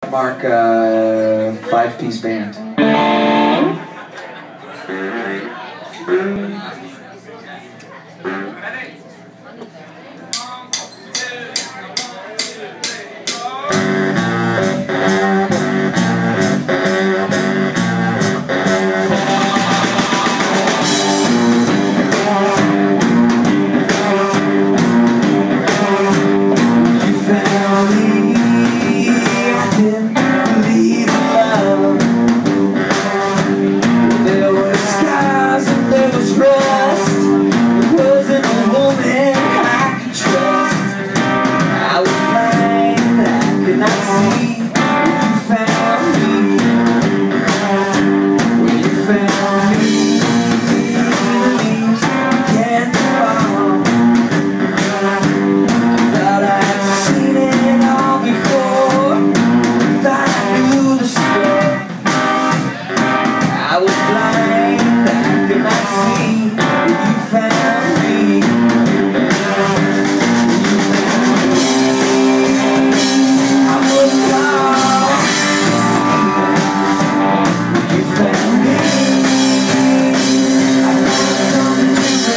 Tutmarc 5-piece band. I was blind, I could not see when you found me. I was lost when you found me. I found something to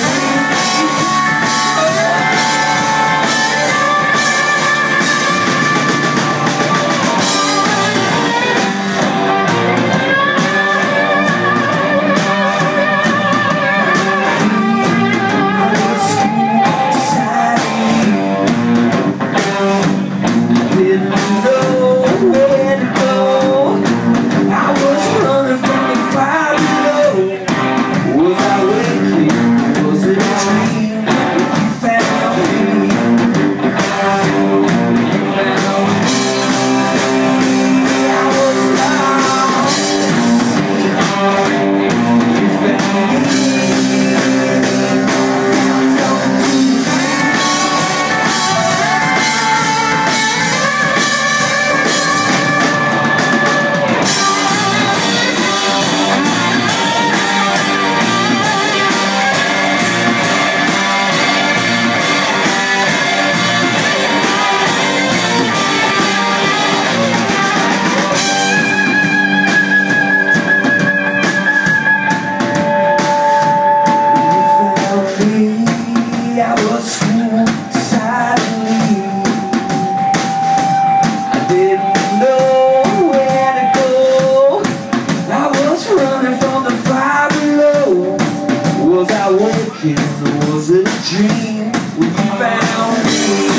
was it a dream when you found me?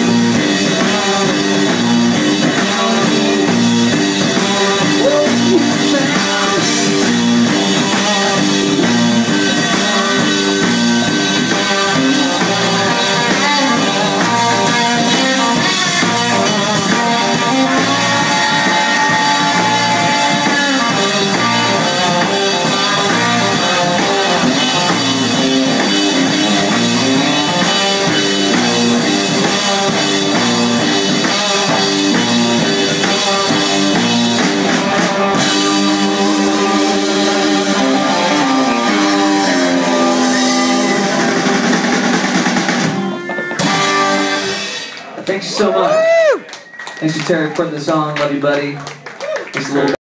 Oh, you found Thanks so much. Thanks to Terry for the song. Love you, buddy. Just a little